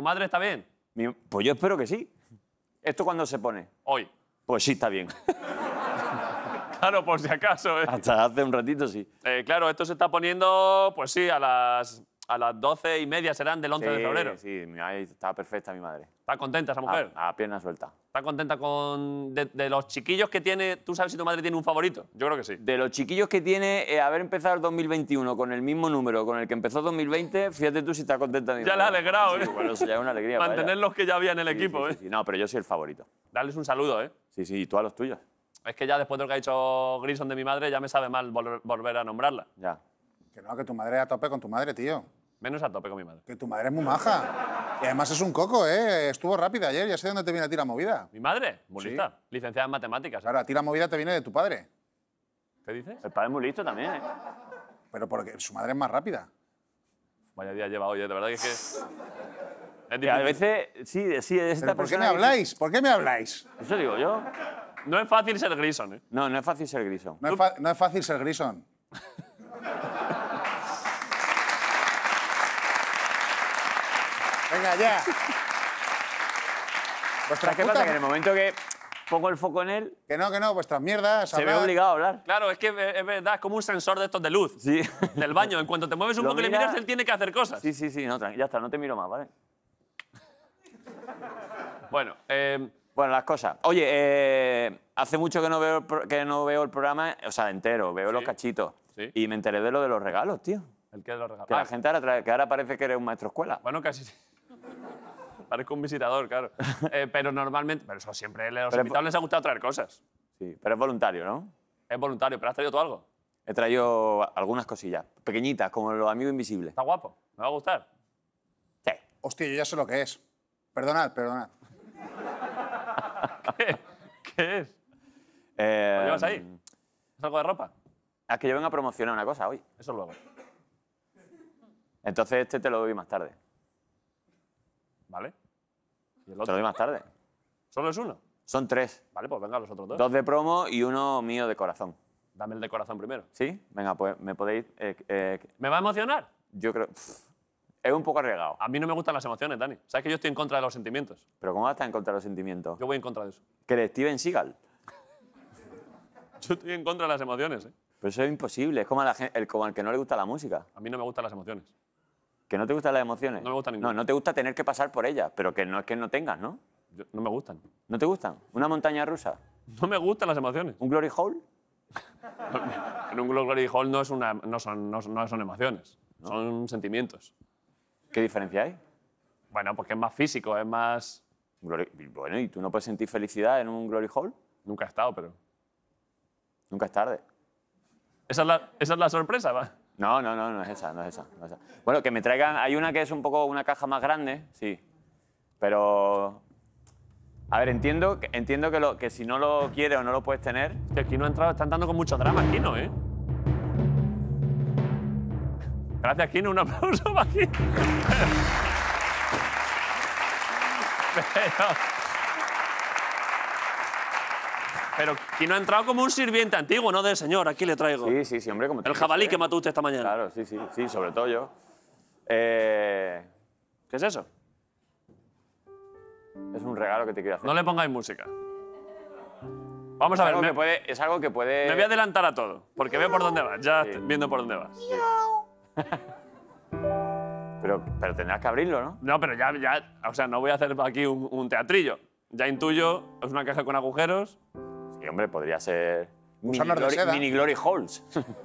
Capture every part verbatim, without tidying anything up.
madre está bien? Mi- Pues yo espero que sí. ¿Esto cuándo se pone? Hoy. Pues sí, está bien. Claro, por si acaso. ¿eh? Hasta hace un ratito sí. Eh, claro, esto se está poniendo, pues sí, a las, a las doce y media serán del once de febrero. Sí, mi- ahí está perfecta mi madre. ¿Está contenta esa mujer? A, a pierna suelta. ¿Está contenta con... De, de los chiquillos que tiene... ¿Tú sabes si tu madre tiene un favorito? Yo creo que sí. De los chiquillos que tiene, eh, haber empezado el dos mil veintiuno con el mismo número con el que empezó dos mil veinte, fíjate tú si está contenta mi Ya madre. le ha alegrado, Sí, ¿eh? bueno, eso ya es una alegría. para Mantener ella. los que ya había en el Sí, equipo, sí, ¿eh? sí, sí. No, pero yo soy el favorito. Darles un saludo, ¿eh? Sí, sí, y tú a los tuyos. Es que ya después de lo que ha dicho Grison de mi madre, ya me sabe mal volver, volver a nombrarla. Ya. Que no, que tu madre a tope con tu madre, tío. Menos a tope con mi madre. Que tu madre es muy maja. Y además es un coco, ¿eh? Estuvo rápida ayer, ya sé dónde te viene a ti la movida. ¿Mi madre? Muy Sí. lista. Licenciada en matemáticas. Claro, a ti la movida te viene de tu padre. ¿Qué dices? El padre es muy listo también, ¿eh? Pero porque su madre es más rápida. Vaya día lleva hoy, ¿eh? De verdad que es que... Es Y difícil. a veces, sí, sí, es esta ¿Pero por qué me persona que- habláis? ¿Por qué me habláis? Eso digo yo. No es fácil ser Grison, ¿eh? No, no es fácil ser Grison. No es, fa- no es fácil ser Grison. Venga, ya. Vuestra ¿Sabes qué puta- pasa? Que en el momento que pongo el foco en él, Que no, que no, vuestras mierdas. se ve hablar. obligado a hablar. Claro, es que es verdad, es como un sensor de estos de luz. Sí. Del baño. En cuanto te mueves un Lo poco y le mira- miras, él tiene que hacer cosas. Sí, sí, sí, no, tranqui- ya está, no te miro más, ¿vale? Bueno, eh, Bueno, las cosas. Oye, eh, hace mucho que no, veo el pro- que no veo el programa, o sea, entero, veo los cachitos. Sí. Y me enteré de lo de los regalos, tío. el que lo regala. Que Ah, la gente ahora, trae- que ahora parece que eres un maestro escuela. Bueno, casi sí. Parezco un visitador, claro. Eh, pero normalmente... Pero eso siempre a los Pero- invitados les ha gustado traer cosas. Sí, pero es voluntario, ¿no? Es voluntario. ¿Pero has traído tú algo? He traído algunas cosillas, pequeñitas, como los amigos invisibles. Está guapo. ¿Me va a gustar? Sí. Hostia, yo ya sé lo que es. Perdonad, perdonad. ¿Qué? ¿Qué es? Eh, ¿Lo llevas ahí? ¿Es algo de ropa? Es que yo vengo a promocionar una cosa hoy. Eso luego. Entonces este te lo doy más tarde. ¿Vale? ¿Y el Te lo otro? doy más tarde. ¿Solo es uno? Son tres. Vale, pues venga, los otros dos. Dos de promo y uno mío de corazón. Dame el de corazón primero. ¿Sí? Venga, pues me podéis... eh, eh, ¿Me va a emocionar? yo creo... pff, es un poco arriesgado. A mí no me gustan las emociones, Dani. Sabes que yo estoy en contra de los sentimientos. Pero ¿cómo vas a estar en contra de los sentimientos? Yo voy en contra de eso. Que eres Steven Seagal. Yo estoy en contra de las emociones, ¿eh? Pero eso es imposible. Es como, a la gen- el, como al que no le gusta la música. A mí no me gustan las emociones. ¿Que no te gustan las emociones? No me gusta ninguna. No, no te gusta tener que pasar por ellas, pero que no es que no tengas, ¿no? Yo- no me gustan. ¿No te gustan? ¿Una montaña rusa? No me gustan las emociones. ¿Un glory hole? En un Glory Hall no, es una, no, son, no, son- no son emociones, son sentimientos. ¿Qué diferencia hay? Bueno, porque es más físico, es más... Glory- Bueno, ¿y tú no puedes sentir felicidad en un glory hole? Nunca he estado, pero... Nunca es tarde. Esa es la, esa es la sorpresa, ¿va? No, no, no, no es esa, no es esa, no es esa. Bueno, que me traigan... Hay una que es un poco una caja más grande, sí. Pero... A ver, entiendo, que- entiendo que, lo, que si no lo quieres o no lo puedes tener... Que aquí no ha entrado, están dando con mucho drama, Kino, ¿eh? Gracias, Kino, un aplauso para Kino. Pero... Pero Kino ha entrado como un sirviente antiguo, ¿no? Del señor, aquí le traigo. Sí, sí, sí, hombre, como El tiene jabalí ser. que mató usted esta mañana. Claro, sí, sí, sí, sobre todo yo. Eh, ¿Qué es eso? es un regalo que te quiero hacer. No le pongáis música. Vamos es, a ver, algo me, que puede, es algo que puede... me voy a adelantar a todo, porque veo por dónde vas, ya Sí. estoy viendo por dónde vas. Pero, pero tendrás que abrirlo, ¿no? No, pero ya, ya, o sea, no voy a hacer aquí un, un teatrillo. Ya intuyo, es una caja con agujeros. Sí, hombre, podría ser... Mini Gusanos de glory, seda. mini glory holes.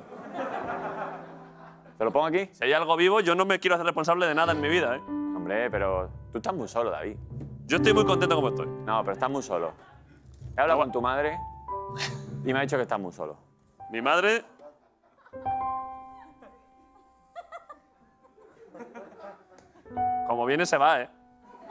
¿Te lo pongo aquí? Si hay algo vivo, yo no me quiero hacer responsable de nada en mi vida, ¿eh? Hombre, pero tú estás muy solo, David. Yo estoy muy contento como estoy. No, pero estás muy solo. He hablado con tu madre y me ha dicho que estás muy solo. Mi madre... Como viene, se va, ¿eh?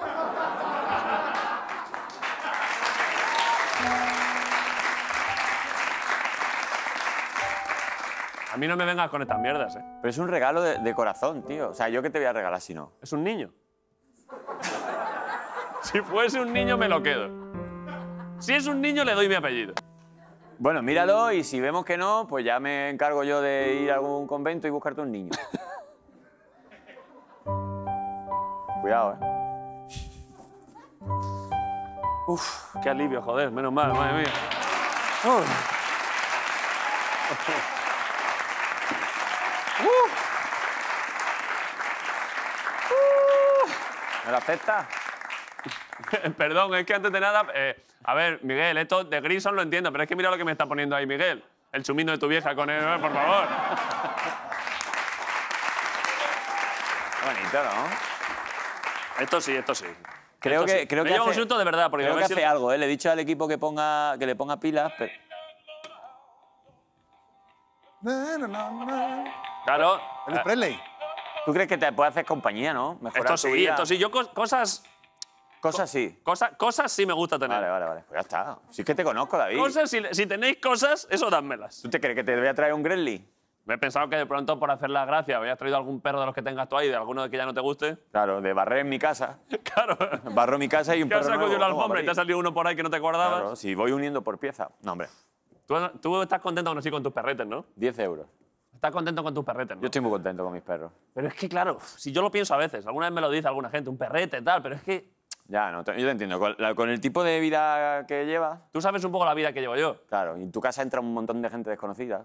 A mí no me vengas con estas mierdas, ¿eh? Pero es un regalo de, de corazón, tío. O sea, ¿yo qué te voy a regalar si no? Es un niño. Si fuese un niño, me lo quedo. Si es un niño, le doy mi apellido. Bueno, míralo y si vemos que no, pues ya me encargo yo de ir a algún convento y buscarte un niño. Cuidado, ¿eh? Uf, qué alivio, joder, menos mal, madre mía. Uh. ¿Me lo aceptas? Perdón, es que antes de nada... eh, a ver, Miguel, esto de Grison lo entiendo, pero es que mira lo que me está poniendo ahí, Miguel. El chumino de tu vieja con él, por favor. Bonito, ¿no? Esto sí, esto sí. Creo Esto que, sí. creo Me que lleva un hace, susto de verdad, porque creo a que ver si- hace algo, ¿eh? Le he dicho al equipo que, ponga, que le ponga pilas, pero... Na, na, na, na. Claro. Elvis eh, Presley. ¿Tú crees que te puede hacer compañía, no? Mejorar esto tu sí, vida. esto sí. Yo cos- cosas, Cosas sí. cosas, cosas sí me gusta tener. Vale, vale, vale. Pues ya está. Si es que te conozco, David. Cosas, si, si tenéis cosas, eso dádmelas. ¿Tú te crees que te voy a traer un Gremlin? Me he pensado que de pronto, por hacer la gracia, habías traído algún perro de los que tengas tú ahí, de alguno de que ya no te guste. Claro, de barrer en mi casa. Claro. Barro mi casa y un Que has perro nuevo. sacudido la Toma, alfombra y te ha David. salido uno por ahí que no te acordabas. Claro, si voy uniendo por pieza. No, hombre, Tú, tú estás contento aún así con tus perretes, ¿no? diez euros. Estás contento con tus perretes, ¿no? Yo estoy muy contento con mis perros. Pero es que, claro, si yo lo pienso a veces, alguna vez me lo dice alguna gente, un perrete y tal, pero es que Ya, no, te- yo te entiendo. Con, la- con el tipo de vida que llevas, tú sabes un poco la vida que llevo yo. claro, y en tu casa entra un montón de gente desconocida.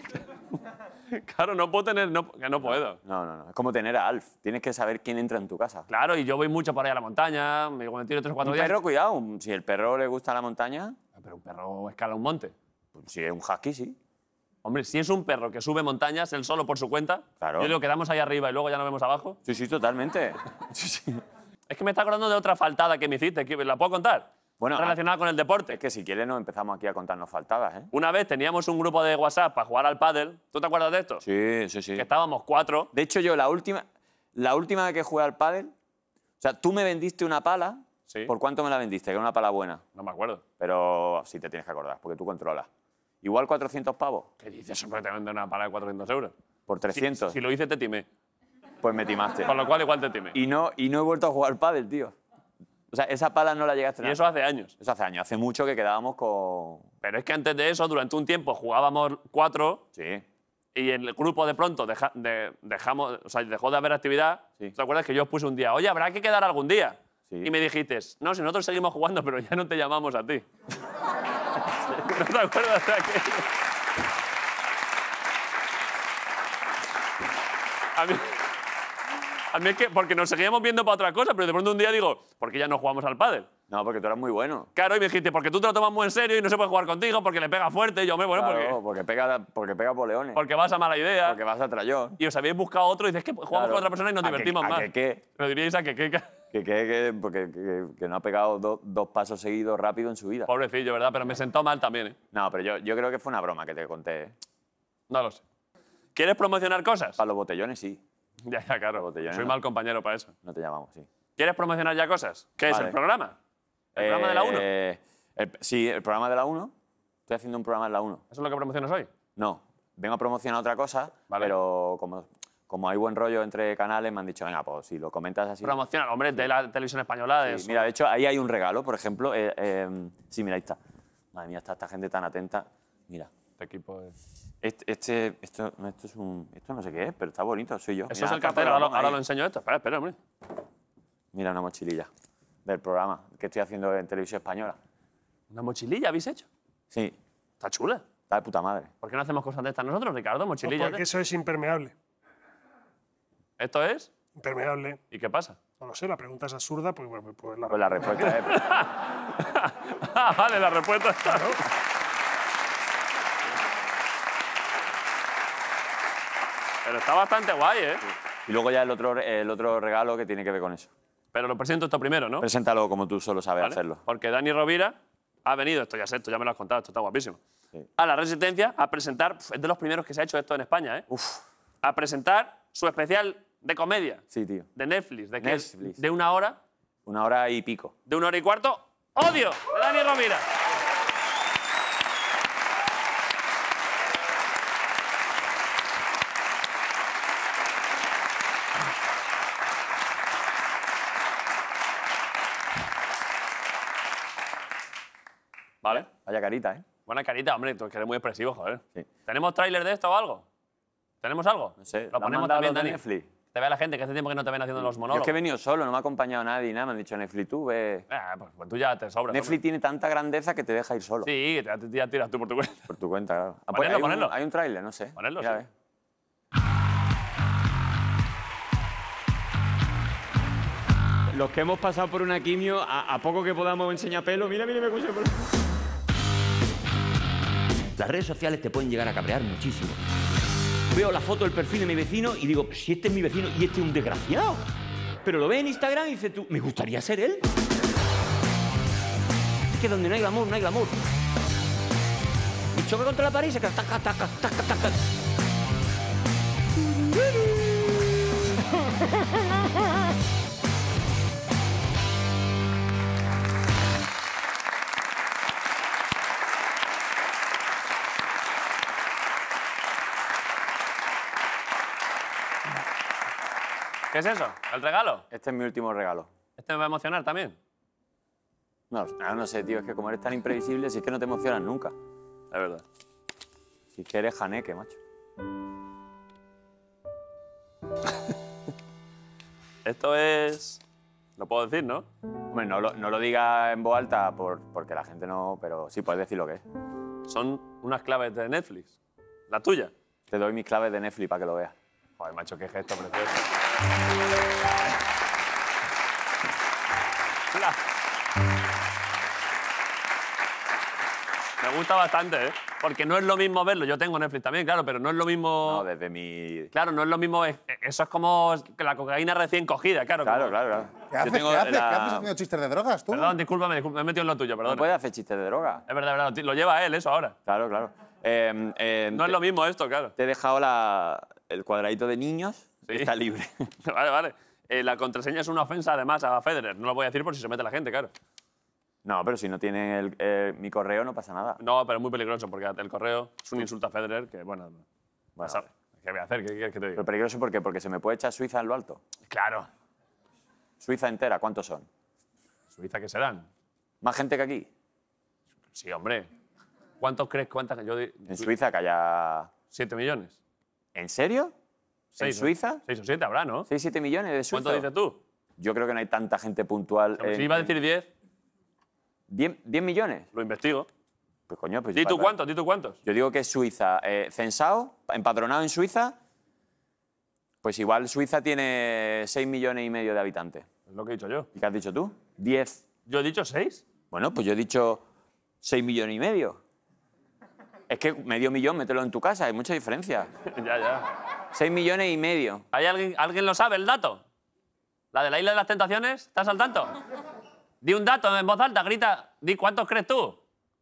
Claro, no puedo tener, no, que no puedo. No, no, no. Es como tener a Alf. Tienes que saber quién entra en tu casa. Claro, y yo voy mucho por ahí a la montaña, me me tiro tres o cuatro Un días. perro, cuidado. un- Si el perro le gusta la montaña, Pero un perro escala un monte. pues si es un husky, sí. Hombre, si es un perro que sube montañas, él solo por su cuenta, Claro. yo digo, quedamos ahí arriba y luego ya nos vemos abajo. Sí, sí, totalmente. Sí, sí. Es que me está acordando de otra faltada que me hiciste, que ¿la puedo contar? Bueno, relacionada con el deporte. Es que si quieres nos empezamos aquí a contarnos faltadas, ¿eh? Una vez teníamos un grupo de WhatsApp para jugar al pádel. ¿Tú te acuerdas de esto? Sí, sí, sí. Que estábamos cuatro. De hecho, yo la última, la última vez que jugué al pádel, o sea, tú me vendiste una pala. Sí. ¿Por cuánto me la vendiste? Que era una pala buena. No me acuerdo. Pero sí te tienes que acordar, porque tú controlas. Igual cuatrocientos pavos. ¿Qué dices? Hombre, te venden una pala de cuatrocientos euros. Por trescientos. Si, si lo hice, te timé. Pues me timaste. Con lo cual, igual te timé. Y, Y no, y no he vuelto a jugar al pádel, tío. O sea, esa pala no la llegaste a tener. eso hace años. Eso hace años. Hace mucho que quedábamos con... Pero es que antes de eso, durante un tiempo, jugábamos cuatro Sí. y el grupo de pronto deja- de- dejamos, o sea, dejó de haber actividad. Sí. ¿Te acuerdas que yo os puse un día, oye, habrá que quedar algún día? Sí. Y me dijiste, no, si nosotros seguimos jugando, pero ya no te llamamos a ti. ¿No te acuerdas de aquello? A mí, a mí es que, porque nos seguíamos viendo para otra cosa, pero de pronto un día digo, ¿por qué ya no jugamos al pádel? No, porque tú eras muy bueno. Claro, y me dijiste, porque tú te lo tomas muy en serio y no se puede jugar contigo, porque le pega fuerte. Y yo, me bueno, Claro, porque, porque pega, porque pega poleones. porque vas a mala idea. Porque vas a trayón. Y os habéis buscado otro y dices, que jugamos Claro. con otra persona y nos ¿A que- divertimos a más. que qué? Lo diríais a que qué. Que, que, que- porque, que, que no ha pegado do- dos pasos seguidos rápido en su vida. Pobrecillo, ¿verdad? Pero me sentó mal también, ¿eh? No, pero yo, yo creo que fue una broma que te conté. ¿eh? No lo sé. ¿Quieres promocionar cosas? Para los botellones, sí. Ya, ya, claro. botellones, Soy ¿no? mal compañero para eso. No te llamamos, sí. ¿Quieres promocionar ya cosas? ¿Qué es Vale. el programa? ¿El programa de la uno? Eh, el- sí, el programa de la uno. Estoy haciendo un programa en la uno. ¿Eso es lo que promocionas hoy? No, vengo a promocionar otra cosa, Vale. pero como, como hay buen rollo entre canales, me han dicho, venga, pues si lo comentas así. Promocionar, hombre, de la televisión española. de Sí, eso. mira, de hecho, ahí hay un regalo, por ejemplo. eh, eh, sí, mira, ahí está. Madre mía, está esta gente tan atenta. Mira, Este equipo es... este, este- esto, no, esto es un, esto no sé qué es, pero está bonito, soy yo. Eso Mira, es el está cartel, por ahora, la- ahora ahí. lo enseño esto. Espera, espera, hombre. Mira, una mochililla del programa que estoy haciendo en televisión española. ¿Una mochililla habéis hecho? Sí, Está chula. está de puta madre. ¿Por qué no hacemos cosas de estas nosotros, Ricardo? Mochililla. Porque eso es impermeable. ¿Esto es? Impermeable. ¿Y qué pasa? No lo sé, la pregunta es absurda, pues, bueno, pues la... Pues la respuesta es... Ah, vale, la respuesta está. Pero está bastante guay, ¿eh? Y luego ya el otro, el otro regalo que tiene que ver con eso. Pero lo presento esto primero, ¿no? Preséntalo como tú solo sabes ¿Vale? hacerlo. Porque Dani Rovira ha venido, esto ya sé, esto ya me lo has contado, esto está guapísimo, Sí. a la Resistencia a presentar, pf, es de los primeros que se ha hecho esto en España, ¿eh? Uf, A presentar su especial de comedia, sí, tío. de Netflix, de, que es Netflix. de una hora, Una hora y pico. de una hora y cuarto, ¡Odio! De Dani Rovira. ¿Vale? Vaya carita, ¿eh? Buena carita, hombre, tú que eres muy expresivo, joder. Sí. ¿Tenemos tráiler de esto o algo? ¿Tenemos algo? No sé. Lo ¿lo han ponemos mandado también, los de Dani. Netflix? Te vea la gente, que hace tiempo que no te ven haciendo los Yo es monólogos. que he venido solo, no me ha acompañado nadie, nada. Me han dicho, Netflix, tú ve. Ah, pues, pues tú ya te sobras. Netflix tiene tanta grandeza que te deja ir solo. Sí, que te, ya tiras tú por tu cuenta. Por tu cuenta, claro. Ah, pues Ponedlo, hay, un, ponedlo. hay un tráiler, no sé. Ponedlo, Mira, sí. ve. Los que hemos pasado por una quimio, a, a poco que podamos enseñar pelo, mira, mira, me escucha pelo. Las redes sociales te pueden llegar a cabrear muchísimo. Veo la foto del perfil de mi vecino y digo, si este es mi vecino y este es un desgraciado. Pero lo ve en Instagram y dice tú, me gustaría ser él. Es que donde no hay glamour, no hay glamour. Y choca contra la pared y se queda taca, taca, taca, taca. ¿Qué es eso? ¿El regalo? Este es mi último regalo. Este me va a emocionar también. No, no, no sé, tío, es que como eres tan imprevisible, si es que no te emocionas nunca. Es verdad. Si es que eres janeque, macho. Esto es... Lo puedo decir, ¿no? Hombre, no lo, no lo digas en voz alta por, porque la gente no... Pero sí puedes decir lo que es. Son unas claves de Netflix. La tuya. Te doy mis claves de Netflix para que lo veas. Joder, macho, qué gesto precioso. Hola. Me gusta bastante, ¿eh? Porque no es lo mismo verlo. Yo tengo Netflix también, claro, pero no es lo mismo... No, desde mi... Claro, no es lo mismo... es- Eso es como la cocaína recién cogida, claro. Claro, como- claro, claro. ¿Qué haces? Yo tengo ¿Qué haces? la- ¿Qué haces haciendo chistes de drogas, tú? Perdón, discúlpame, discúlpame, me he metido en lo tuyo, perdón. No puedes hacer chistes de droga. Es verdad, es verdad, lo lleva él eso ahora. Claro, claro. Eh, eh, No es te, lo mismo esto, claro. te he dejado la, el cuadradito de niños. Sí. Está libre. Vale, vale. Eh, la contraseña es una ofensa, además, a Federer. No lo voy a decir por si se mete la gente, claro. No, pero si no tienen el, eh, mi correo no pasa nada. No, pero es muy peligroso, porque el correo es un insulto a Federer que, bueno... Bueno, ¿sabes? ¿Qué voy a hacer? ¿Qué quieres que te diga? pero peligroso ¿por qué? Porque se me puede echar Suiza en lo alto. Claro. Suiza entera, ¿cuántos son? ¿Suiza qué serán? ¿Más gente que aquí? Sí, hombre. ¿Cuántos crees? ¿Cuántas? Yo di- En Suiza que haya... ¿Siete millones? ¿En serio? Seis, ¿En ¿no? Suiza? Seis o siete habrá, ¿no? ¿seis, siete millones de Suiza? ¿Cuánto dices tú? Yo creo que no hay tanta gente puntual. Pero en- si iba a decir diez, ¿diez, diez millones? lo investigo. Pues coño, pues... Di tú para- cuántos, di tú cuántos. Yo digo que es Suiza, eh, censado, empadronado en Suiza, pues igual Suiza tiene seis millones y medio de habitantes. Es lo que he dicho yo. ¿Y qué has dicho tú? diez. ¿Yo he dicho seis? Bueno, pues yo he dicho seis millones y medio. Es que medio millón, mételo en tu casa, hay mucha diferencia. Ya, ya. seis millones y medio. ¿Hay alguien, alguien lo sabe el dato? ¿La de la Isla de las Tentaciones? ¿Estás al tanto? Di un dato en voz alta, grita. Di cuántos crees tú.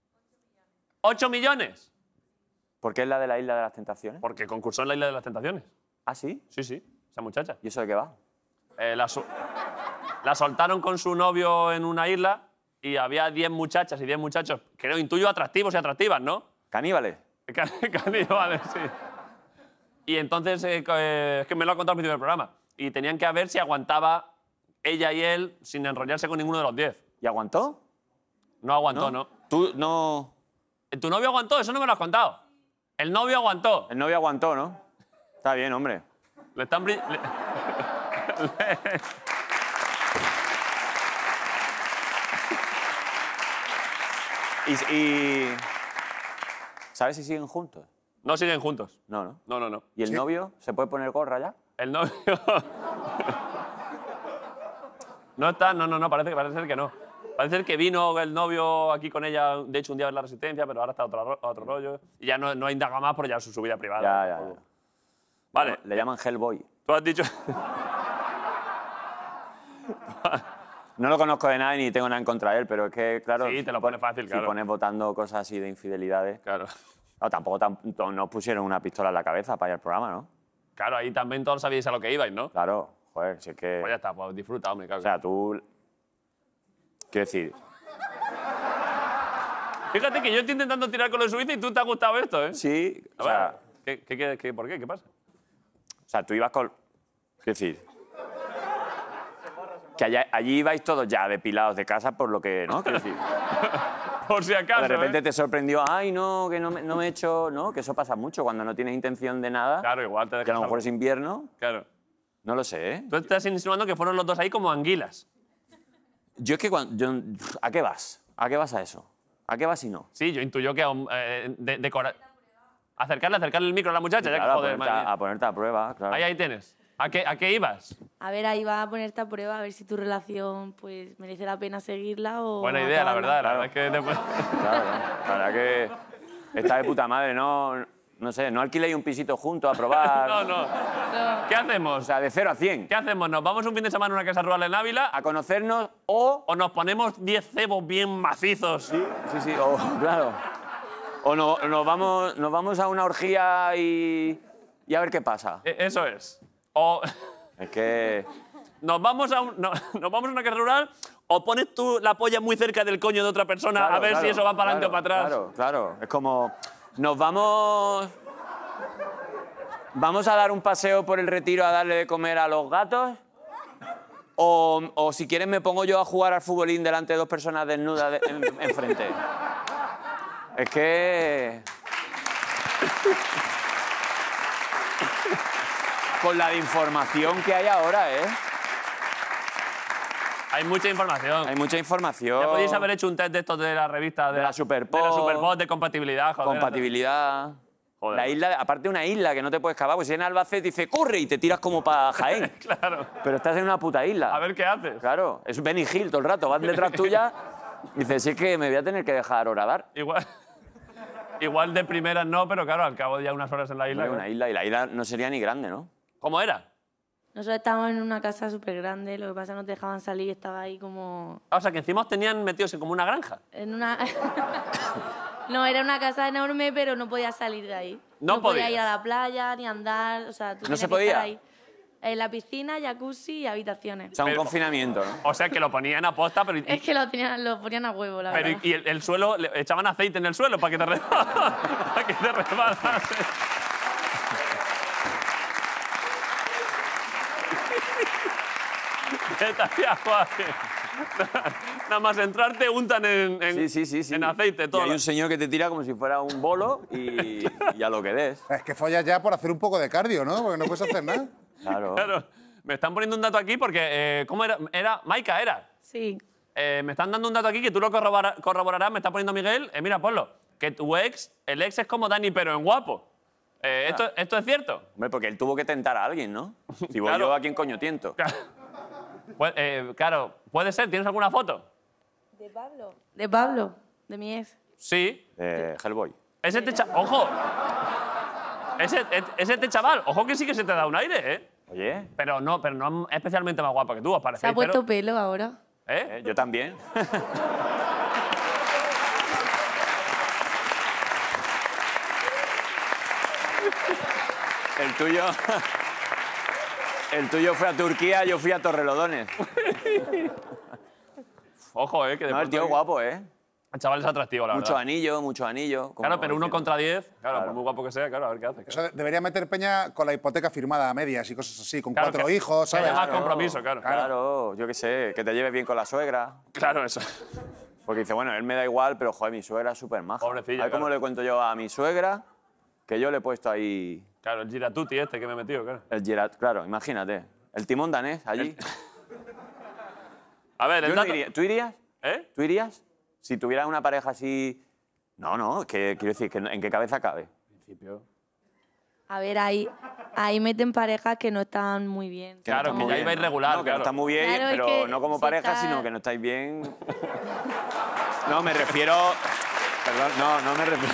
¿Ocho millones? ¿Por qué es la de la Isla de las Tentaciones? Porque concursó en la Isla de las Tentaciones. ¿Ah, sí? Sí, sí, esa muchacha. ¿Y eso de qué va? Eh, la, su- la soltaron con su novio en una isla y había diez muchachas y diez muchachos, creo, intuyo, atractivos y atractivas, ¿no? ¿Caníbales? Can- Caníbales, sí. Y entonces, eh, co- eh, es que me lo ha contado al principio del programa, y tenían que ver si aguantaba ella y él sin enrollarse con ninguno de los diez. ¿Y aguantó? No aguantó, ¿no? Tú no... ¿Tu novio aguantó? Eso no me lo has contado. El novio aguantó. El novio aguantó, ¿no? Está bien, hombre. Le están... bri- le- Y, y- ¿Sabes si siguen juntos? No siguen juntos. No, ¿no? No, no, no. ¿Y el Sí. novio se puede poner gorra ya? El novio... No está, no, no, no, parece, parece ser que no. Parece ser que vino el novio aquí con ella, de hecho, un día a ver la Resistencia, pero ahora está otro, ro- otro rollo. Y ya no, no indaga más por ya su, su vida privada. Ya, ya, ya. Vale, Le llaman Hellboy. tú has dicho... No lo conozco de nada ni tengo nada en contra de él, pero es que, claro... Sí, te lo pone fácil, Si claro. pones votando cosas así de infidelidades... Claro. No, tampoco tam- nos pusieron una pistola en la cabeza para ir al programa, ¿no? Claro, ahí también todos sabíais a lo que ibais, ¿no? Claro, joder, si es que... Pues ya está, pues disfruta, hombre, claro. O sea, tú... Quiero decir, Fíjate que yo estoy intentando tirar con lo de Suiza y tú te ha gustado esto, ¿eh? sí, A o sea, ver, ¿qué, qué, qué- qué- ¿por qué? ¿Qué pasa? o sea, tú ibas con... Quiero decir... Que allá- allí ibais todos ya depilados de casa por lo que, ¿no? Quiero decir, Por si acaso, de repente ¿eh? te sorprendió, ay, no, que no me, no me he hecho... ¿No? Que eso pasa mucho cuando no tienes intención de nada, Claro, igual te que a dejas lo mejor algo. es invierno. Claro. No lo sé, ¿eh? Tú estás insinuando que fueron los dos ahí como anguilas. Yo es que cuando... yo- ¿A qué vas? ¿A qué vas a eso? ¿A qué vas y no? Sí, yo intuyo que eh, de, decora- acercarle, acercarle el micro a la muchacha. ya que, Claro, a, joder, ponerte madre a, mía. a ponerte a prueba, claro. Ahí, ahí tienes. ¿A qué, ¿A qué ibas? A ver, ahí va a ponerte a prueba, a ver si tu relación pues merece la pena seguirla o Buena idea, la acabarla. verdad. La verdad es que después- Claro, la verdad que está de puta madre, ¿no? No sé, no alquiléis un pisito juntos a probar. No, no. ¿Qué hacemos? O sea, de cero a cien. ¿Qué hacemos? ¿Nos vamos un fin de semana a una casa rural en Ávila A conocernos o... o nos ponemos diez cebos bien macizos? Sí, sí, o claro. O no, nos, vamos, nos vamos a una orgía y, y a ver qué pasa. E- Eso es. O Es que... nos vamos a, un- no- nos vamos a una casa rural o pones tú la polla muy cerca del coño de otra persona Claro, a ver claro, si eso va para adelante claro, o para atrás. Claro, claro. Es como... Nos vamos... ¿Vamos a dar un paseo por el retiro a darle de comer a los gatos? O, o si quieres me pongo yo a jugar al futbolín delante de dos personas desnudas de- en- enfrente. Es que... Con la de información que hay ahora, ¿eh? Hay mucha información. Hay mucha información. Ya podéis haber hecho un test de estos de la revista De la Superpop. De la Superpop, de compatibilidad, joder. Compatibilidad. Joder. La isla, aparte de una isla que no te puedes escapar, pues si en Albacete dice corre y te tiras como para Jaén. Claro. Pero estás en una puta isla. A ver qué haces. Claro, es Benny Hill todo el rato, van detrás tuya. Dices, sí, es que me voy a tener que dejar horadar. Igual, igual de primeras no, pero claro, al cabo de ya unas horas en la isla. Hay una isla y la isla no sería ni grande, ¿no? ¿Cómo era? Nosotros estábamos en una casa súper grande, lo que pasa es que no te dejaban salir, estaba ahí como Ah, o sea, que encima os tenían metidos en como una granja. en una... No, era una casa enorme, pero no podías salir de ahí. No podías podías. ir a la playa ni andar, o sea, tú ¿No tenías se que estar podía? ahí. En la piscina, jacuzzi y habitaciones. O sea, un Pero- confinamiento, ¿no? O sea, que lo ponían a posta, pero... Es que lo, tenían, lo ponían a huevo, la pero verdad. y el, el suelo, le echaban aceite en el suelo para que te, re- para que te resbalase. ¿Qué te hacía, Juan? Nada más entrarte, untan en, en, Sí, sí, sí, sí. en aceite Y todo. hay un señor que te tira como si fuera un bolo y, y a lo que des. Es que follas ya por hacer un poco de cardio, ¿no? Porque no puedes hacer nada. Claro. Claro. Me están poniendo un dato aquí porque... eh, ¿Cómo era? Era Maika, era. Sí. Eh, me están dando un dato aquí que tú lo corrobora- corroborarás. Me está poniendo Miguel. Eh, mira, ponlo. Que tu ex, el ex es como Dani, pero en guapo. Eh, ¿esto, ¿Esto es cierto? Hombre, porque él tuvo que tentar a alguien, ¿no? Si voy Claro. yo, ¿a quién coño tiento? Pu- eh, claro, puede ser. ¿Tienes alguna foto? ¿De Pablo? De Pablo, de mi ex. Sí. Eh, Hellboy. Es este chaval. ¡Ojo! Es, e- es este chaval. Ojo que sí que se te da un aire, ¿eh? Oye, Pero no, pero no es especialmente más guapa que tú, os Se parece. ha puesto pelo ahora. ¿Eh? eh, yo también. El tuyo... El tuyo fue a Turquía, yo fui a Torrelodones. Ojo, ¿eh? Que de No, el pronto tío aquí- guapo, ¿eh? El chaval es atractivo, la Mucho verdad. anillo, mucho anillo. como Claro, pero uno diciendo. contra diez, claro, Claro. por muy guapo que sea, claro, a ver qué hace. Eso de- debería meter peña con la hipoteca firmada a medias y cosas así, con Claro, cuatro que- hijos, que haya ¿sabes? más compromiso, claro. Claro, yo qué sé, que te lleves bien con la suegra. Claro, eso. Porque dice, bueno, él me da igual, pero joder, mi suegra es súper maja. Pobrecilla, A ver cómo claro. le cuento yo a mi suegra que yo le he puesto ahí Claro, el giratuti este que me he metido, claro. el Gerard. Claro, imagínate. El timón danés allí. A ver, el Yo no dato... iría. ¿Tú irías? ¿Eh? ¿Tú irías? Si tuvieras una pareja así... No, no, que quiero decir, que ¿en qué cabeza cabe? principio. A ver, ahí, ahí meten parejas que no están muy bien. Claro, no que está ya muy iba bien, ¿no? irregular, No, que claro. no está muy bien, Claro, es pero que no como si pareja, está- sino que no estáis bien... No, me refiero... Perdón, no, no me refiero...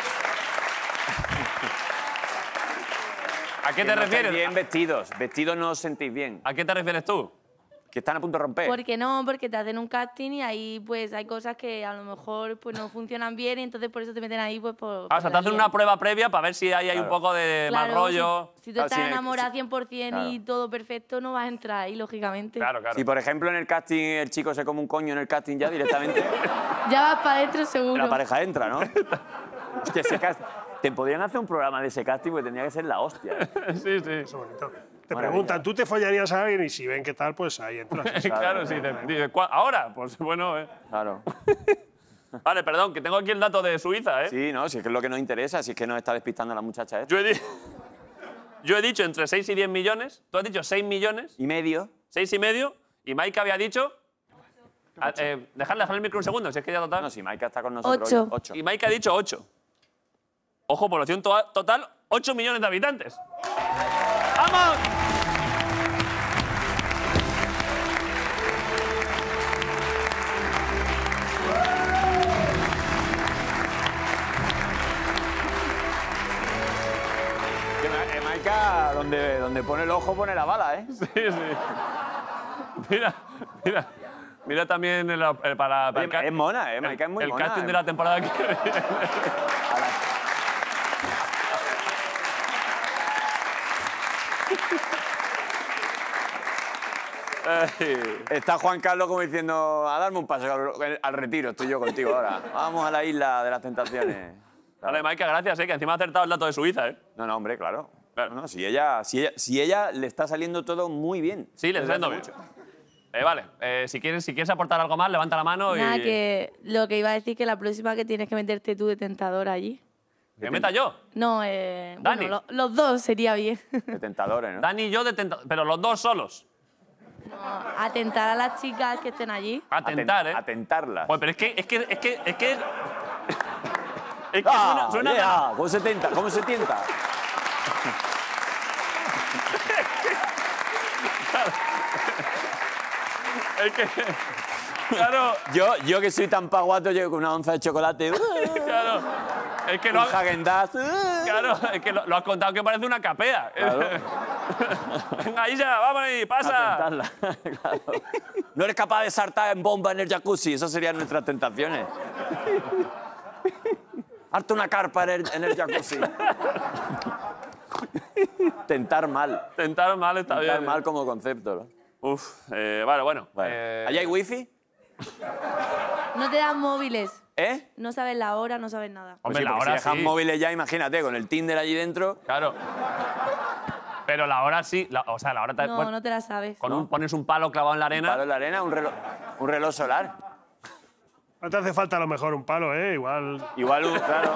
¿A qué que te no estáis refieres? bien vestidos. Vestidos no os sentís bien. ¿A qué te refieres tú? Que están a punto de romper. ¿Por qué no? Porque te hacen un casting y ahí pues hay cosas que a lo mejor pues no funcionan bien y entonces por eso te meten ahí pues por... Ah, o sea, te hacen una prueba previa para ver si ahí hay un Claro. poco de mal Claro, rollo. Si, si tú Claro, estás sí, enamorada sí. cien por cien y Claro. todo perfecto, no vas a entrar ahí, lógicamente. Claro, claro. Si, por ejemplo, en el casting el chico se come un coño en el casting ya directamente, Ya vas para adentro seguro. la pareja entra, ¿no? Hostia, ese cast- Te podrían hacer un programa de ese casting porque tendría que ser la hostia. Sí, sí. Eso es bonito. Te Maravilla. preguntan, ¿tú te follarías a alguien? Y si ven qué tal, pues ahí entras. Claro, sí. te- dice, "¿Cuá- ¿Ahora? Pues bueno, eh. Claro. Vale, perdón, que tengo aquí el dato de Suiza, ¿eh? Sí, no, si es que es lo que nos interesa, si es que nos está despistando la muchacha esta. Yo he, di- Yo he dicho entre seis y diez millones. Tú has dicho seis millones. Y medio. seis y medio. Y Maika había dicho... A, eh, dejarle, dejarle el micro un segundo, si es que ya total. No, si Maika está con nosotros. Ocho. hoy, ocho. Y Maika ha dicho ocho. Ojo, población to total, ocho millones de habitantes. ¡Vamos! Que Ma- eh, Maika, donde, donde pone el ojo, pone la bala, ¿eh? Sí, sí. Mira, mira. Mira también el, el- para, para Oye, el ca- es mona, ¿eh? Maika es muy el mona. casting de la temporada que viene. Ay. Está Juan Carlos como diciendo, a darme un paso al, al retiro, estoy yo contigo ahora. Vamos a la isla de las tentaciones. Vale, Maika, gracias, eh, que encima ha acertado el dato de Suiza, ¿eh? No, no, hombre, claro. Claro. No, no, si, ella, si, ella, si ella le está saliendo todo muy bien. Sí, le está Desde yendo hace bien. Eh, vale, eh, si, quieres, si quieres aportar algo más, levanta la mano Nada, y... que lo que iba a decir que la próxima que tienes que meterte tú de tentador allí. ¿Que meta yo? No, eh, Dani. bueno, lo- los dos sería bien. De tentadores, ¿no? Dani y yo de tenta- pero los dos solos. No, atentar a las chicas que estén allí. A tentar, ¿eh? A tentarlas. Joder, pero es que, es que, es que, es que... Es que ¡Ah! suena... suena yeah, ¿Cómo se tenta? ¿Cómo se tienta? Es que... Claro, Yo, yo que soy tan paguato, llego con una onza de chocolate. claro. Es que Un lo, ha- Häagen-Dazs. claro, es que lo, lo has contado que parece una capea. Claro. Venga, Isa, vamos ahí, A pasa. tentarla, claro. No eres capaz de saltar en bomba en el jacuzzi. Esas serían nuestras tentaciones. Hazte una carpa en el, en el jacuzzi. Tentar mal. Tentar mal está Tentar bien. mal como concepto, ¿no? Uf, eh, vale, bueno. Vale. eh, ¿Allá hay wifi? No te dan móviles. ¿Eh? No sabes la hora, no sabes nada. Pues Hombre, sí, la porque hora si dejas sí. móviles ya, imagínate, con el Tinder allí dentro. Claro. Pero la hora sí, la- o sea, la hora... te- No, bueno, no te la sabes. con un- pones un palo clavado en la arena. Palo en la arena, un reloj, un reloj solar. No te hace falta a lo mejor un palo, ¿eh? Igual. Igual, un- claro.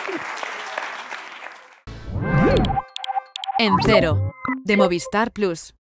En Cero, de Movistar Plus.